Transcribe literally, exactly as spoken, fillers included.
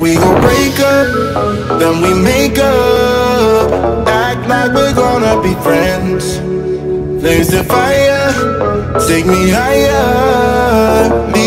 We gon' break up, then we make up, act like we're gonna be friends. There's a fire, take me higher.